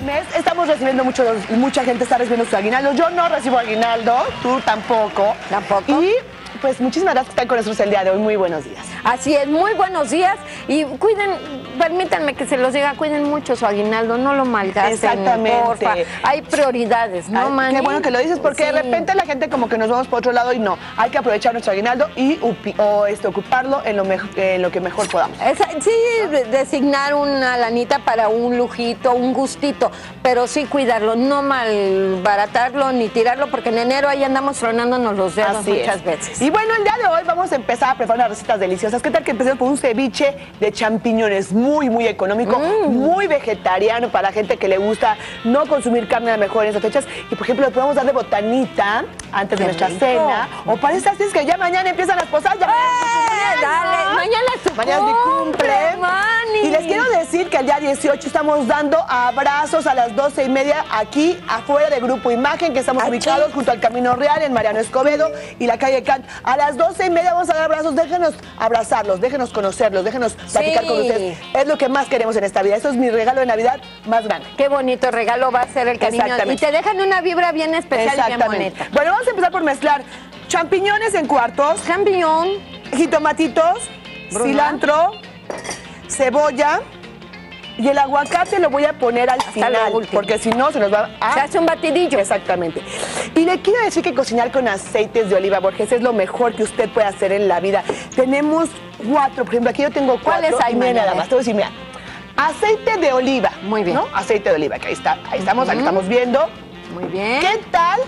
del mes. Estamos recibiendo mucha gente está recibiendo su aguinaldo. Yo no recibo aguinaldo, tú tampoco. ¿Tampoco? Y pues muchísimas gracias por estar con nosotros el día de hoy. Muy buenos días. Así es, muy buenos días. Y cuiden, permítanme que se los diga, cuiden mucho su aguinaldo, no lo malgasten. Exactamente. Porfa. Hay prioridades, ¿no, Manny? Qué bueno que lo dices, porque sí. de repente la gente como que nos vamos por otro lado y no. Hay que aprovechar nuestro aguinaldo y ocuparlo en lo que mejor podamos. Sí, designar una lanita para un lujito, un gustito, pero sí cuidarlo, no malbaratarlo ni tirarlo, porque en enero ahí andamos tronándonos los dedos muchas veces. Y bueno, el día de hoy vamos a empezar a preparar unas recetas deliciosas. ¿Qué tal que empecemos con un ceviche de champiñones muy, muy económico, muy vegetariano para la gente que le gusta no consumir carne a lo mejor en esas fechas? Y por ejemplo, le podemos dar de botanita antes de nuestra cena. O para estas es que ya mañana empiezan las posadas. Dale, mañana es mi cumple. Manny. Y les quiero decir que el día 18 estamos dando abrazos a las 12:30 aquí afuera de Grupo Imagen, que estamos ubicados junto al Camino Real en Mariano Escobedo y la calle Kant. A las 12:30 vamos a dar abrazos. Déjenos abrazarlos, déjenos conocerlos, déjenos platicar con ustedes. Es lo que más queremos en esta vida. Eso es mi regalo de Navidad más grande. Qué bonito regalo va a ser el cariño. Y te dejan una vibra bien especial y bien bonita. Bueno, vamos a empezar por mezclar champiñones en cuartos. Champiñón. Jitomatitos, cilantro, cebolla y el aguacate lo voy a poner al final, porque si no se nos va a... Se hace un batidillo. Exactamente. Y le quiero decir que cocinar con aceites de oliva Borges es lo mejor que usted puede hacer en la vida. Tenemos 4, por ejemplo, aquí yo tengo 4. ¿Cuáles hay, nada más, te voy a decir, mira, aceite de oliva. Muy bien. ¿No? Aceite de oliva, que ahí está, ahí estamos, aquí estamos viendo. Muy bien. ¿Qué tal?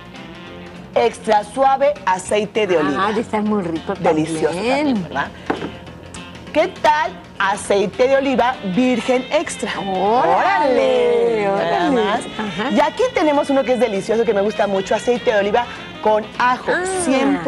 Extra suave aceite de oliva. Ah, está muy rico. Delicioso también, ¿verdad? ¿Qué tal aceite de oliva virgen extra? ¡Órale! Nada más. Y aquí tenemos uno que es delicioso, que me gusta mucho, aceite de oliva con ajo, 100%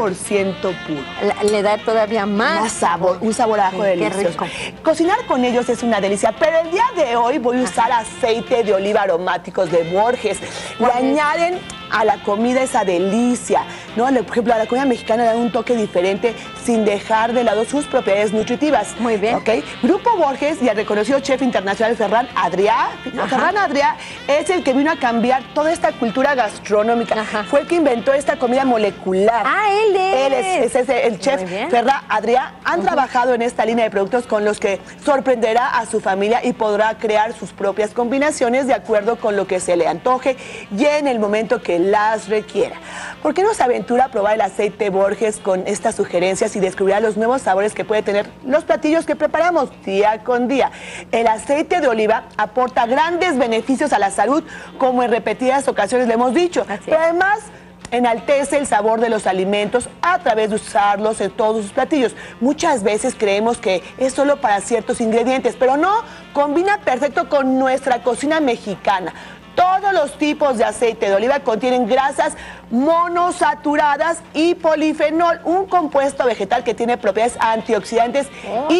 puro. Le da todavía más sabor, un sabor a ajo delicioso. Qué rico. Cocinar con ellos es una delicia, pero el día de hoy voy a usar aceite de oliva aromáticos de Borges. Le añaden a la comida esa delicia, ¿no? Por ejemplo, a la comida mexicana le dan un toque diferente sin dejar de lado sus propiedades nutritivas. Muy bien. ¿Ok? Grupo Borges y el reconocido chef internacional Ferran Adrià. Ferran Adrià es el que vino a cambiar toda esta cultura gastronómica. Fue el que inventó esta comida molecular. Él es el chef Ferran Adrià. Han trabajado en esta línea de productos con los que sorprenderá a su familia y podrá crear sus propias combinaciones de acuerdo con lo que se le antoje y en el momento que las requiera. ¿Por qué no se aventura a probar el aceite Borges con estas sugerencias y descubrirá los nuevos sabores que puede tener los platillos que preparamos día con día? El aceite de oliva aporta grandes beneficios a la salud, como en repetidas ocasiones le hemos dicho, pero además enaltece el sabor de los alimentos a través de usarlos en todos sus platillos. Muchas veces creemos que es solo para ciertos ingredientes, pero no, combina perfecto con nuestra cocina mexicana. Todos los tipos de aceite de oliva contienen grasas monosaturadas y polifenol, un compuesto vegetal que tiene propiedades antioxidantes y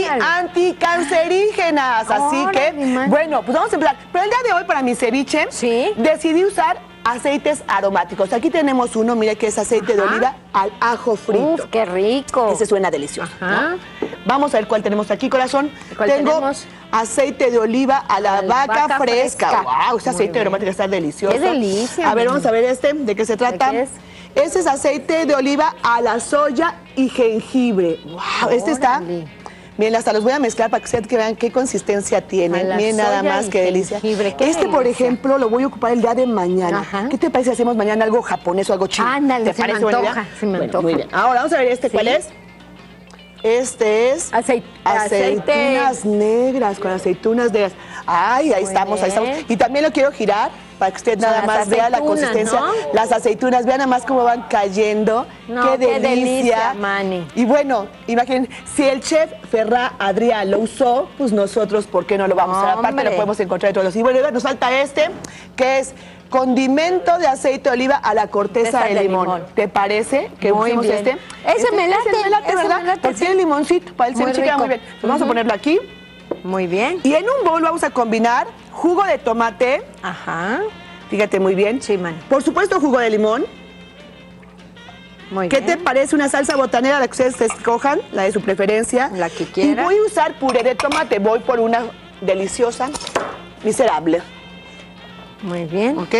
anticancerígenas. Así que, bueno, pues vamos a empezar. Pero el día de hoy para mi ceviche decidí usar aceites aromáticos. Aquí tenemos uno, mire, que es aceite de oliva al ajo frito. ¡Uf, qué rico! Ese suena delicioso, ¿no? Vamos a ver cuál tenemos aquí, corazón. Tengo aceite de oliva a la vaca fresca. ¡Wow! Este aceite aromático está delicioso. ¡Qué delicia! A ver, vamos a ver ¿de qué se trata? ¿De qué es? Ese es aceite de oliva a la soya y jengibre. ¡Wow! Este está... Miren, hasta los voy a mezclar para que ustedes vean qué consistencia tiene. Miren nada más, qué delicia. Por ejemplo, lo voy a ocupar el día de mañana. ¿Qué te parece si hacemos mañana algo japonés o algo chino? Ándale, se me antoja. Muy bien. Ahora vamos a ver ¿cuál es? Este es aceitunas negras, con aceitunas negras. Ay, ahí estamos. Y también lo quiero girar para que usted nada más vea la consistencia. ¿No? Las aceitunas, vean nada más cómo van cayendo. ¡Qué delicia! Manny. Y bueno, imaginen, si el chef Ferran Adrià lo usó, pues nosotros, ¿por qué no lo vamos a hacer? Aparte lo podemos encontrar en todos los... Y bueno, nos falta que es condimento de aceite de oliva a la corteza de limón. ¿Te parece que usemos este? Ese me late, ¿verdad? Porque tiene limoncito, para el ceviche queda muy bien. Entonces vamos a ponerlo aquí. Muy bien. Y en un bowl vamos a combinar jugo de tomate. Fíjate muy bien. Sí, man. Por supuesto, jugo de limón. Muy bien. ¿Qué te parece una salsa botanera, la que ustedes escojan, la de su preferencia? La que quieran. Y voy a usar puré de tomate. Voy por una deliciosa miserable. Muy bien. ¿Ok?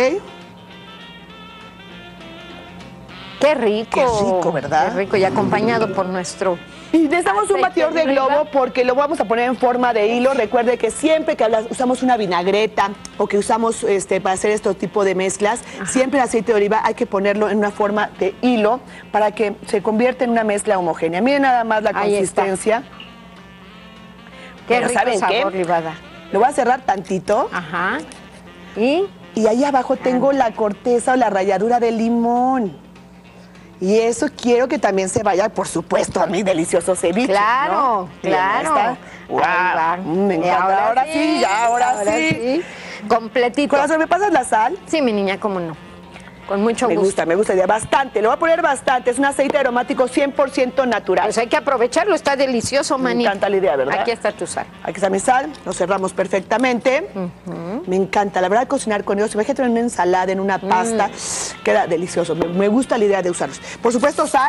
Qué rico. Qué rico, ¿verdad? Qué rico, y acompañado por nuestro... Y necesitamos un batidor de globo porque lo vamos a poner en forma de hilo. Recuerde que siempre que usamos una vinagreta o que usamos para hacer este tipo de mezclas, siempre el aceite de oliva hay que ponerlo en una forma de hilo para que se convierta en una mezcla homogénea. Miren nada más la consistencia. Qué rico sabor le va a dar. Lo voy a cerrar tantito. Ajá. Y ahí abajo tengo la corteza o la ralladura de limón. Y eso quiero que también se vaya, por supuesto, a mi delicioso ceviche. Claro, ¿no? claro. ¡Wow! Me encanta. Ahora sí. Completito. Corazón, ¿me pasas la sal? Sí, mi niña, cómo no. Con mucho gusto. Me gusta, ya bastante. Le voy a poner bastante. Es un aceite aromático 100% natural. Pues hay que aprovecharlo, está delicioso, Mani. Me encanta la idea, ¿verdad? Aquí está tu sal. Aquí está mi sal, lo cerramos perfectamente. Me encanta, la verdad, cocinar con ellos. Imagínate en una ensalada, en una pasta, queda delicioso. Me gusta la idea de usarlos. Por supuesto, sal.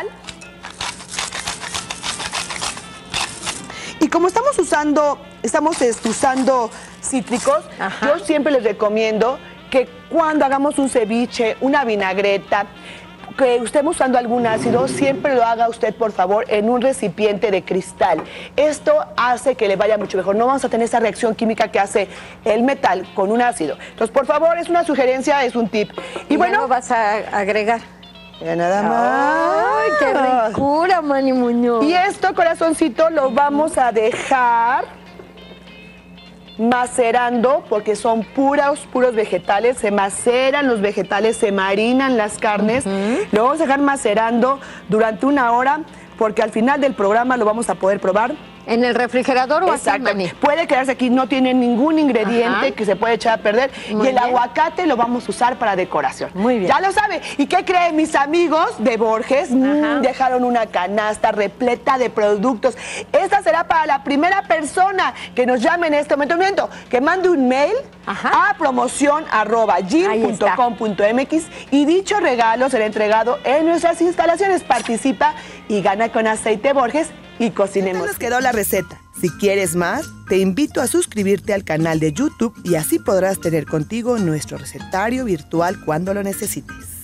Y como estamos usando cítricos, yo siempre les recomiendo que cuando hagamos un ceviche, una vinagreta, que estemos usando algún ácido, siempre lo haga usted, por favor, en un recipiente de cristal. Esto hace que le vaya mucho mejor. No vamos a tener esa reacción química que hace el metal con un ácido. Entonces, por favor, es una sugerencia, es un tip. Y bueno, lo vas a agregar. Ya nada más. ¡Ay, qué ricura, Mani Muñoz! Y esto, corazoncito, lo vamos a dejar macerando, porque son puros vegetales, se maceran los vegetales, se marinan las carnes, lo vamos a dejar macerando durante 1 hora, porque al final del programa lo vamos a poder probar. ¿En el refrigerador o así, Mani? Puede quedarse aquí, no tiene ningún ingrediente que se puede echar a perder. Y el aguacate lo vamos a usar para decoración. Muy bien. Ya lo sabe. ¿Y qué creen mis amigos de Borges? Dejaron una canasta repleta de productos. Esta será para la primera persona que nos llame en este momento, que mande un mail a promoción@gym.com.mx y dicho regalo será entregado en nuestras instalaciones. Participa y gana con aceite Borges y cocinemos. Ya nos quedó la receta. Si quieres más, te invito a suscribirte al canal de YouTube y así podrás tener contigo nuestro recetario virtual cuando lo necesites.